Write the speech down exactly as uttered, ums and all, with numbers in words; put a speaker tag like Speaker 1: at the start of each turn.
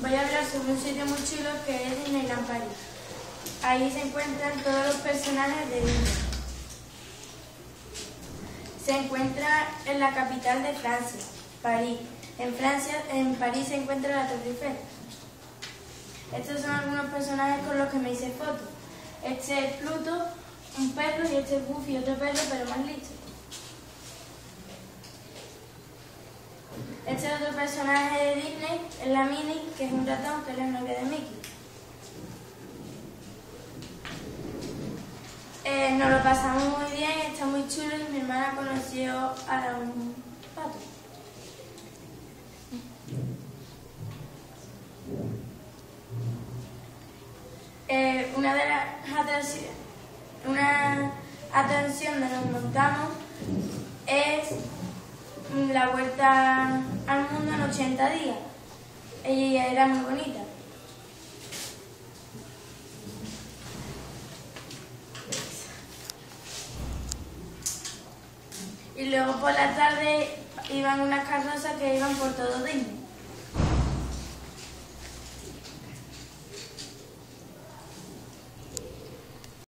Speaker 1: voy a hablar sobre un sitio muy chulo que es Disneyland París. Ahí se encuentran todos los personajes de Disney. Se encuentra en la capital de Francia, París. En Francia, en París se encuentra la Torre Eiffel. Estos son algunos personajes con los que me hice fotos. Este es Pluto, un perro, y este es Goofy, otro perro, pero más listo. Este es otro personaje de Disney, es la Minnie, que es un ratón, que es la novia de Mickey. Eh, nos lo pasamos muy bien, está muy chulo y mi hermana conoció a un pato. Eh, una de las atracciones, una atracción donde nos montamos es la vuelta al mundo en ochenta días. Ella era muy bonita. Y luego por la tarde iban unas carrozas que iban por todo Disney.